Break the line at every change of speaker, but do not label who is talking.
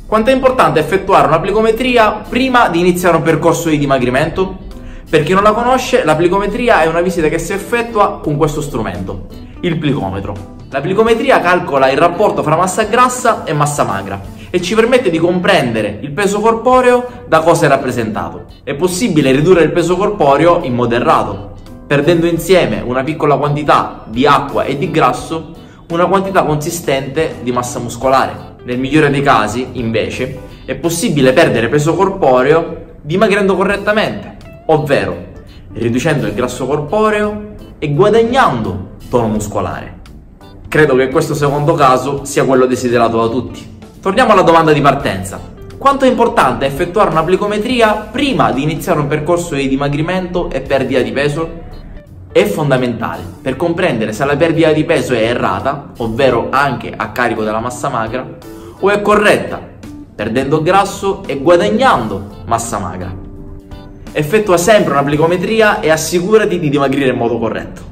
Quanto è importante effettuare una plicometria prima di iniziare un percorso di dimagrimento? Per chi non la conosce, la plicometria è una visita che si effettua con questo strumento, il plicometro. La plicometria calcola il rapporto fra massa grassa e massa magra e ci permette di comprendere il peso corporeo da cosa è rappresentato. È possibile ridurre il peso corporeo in modo errato, perdendo insieme una piccola quantità di acqua e di grasso, una quantità consistente di massa muscolare. Nel migliore dei casi, invece, è possibile perdere peso corporeo dimagrendo correttamente, ovvero riducendo il grasso corporeo e guadagnando tono muscolare. Credo che questo secondo caso sia quello desiderato da tutti. Torniamo alla domanda di partenza. Quanto è importante effettuare una plicometria prima di iniziare un percorso di dimagrimento e perdita di peso? È fondamentale per comprendere se la perdita di peso è errata, ovvero anche a carico della massa magra, o è corretta, perdendo grasso e guadagnando massa magra. Effettua sempre una plicometria e assicurati di dimagrire in modo corretto.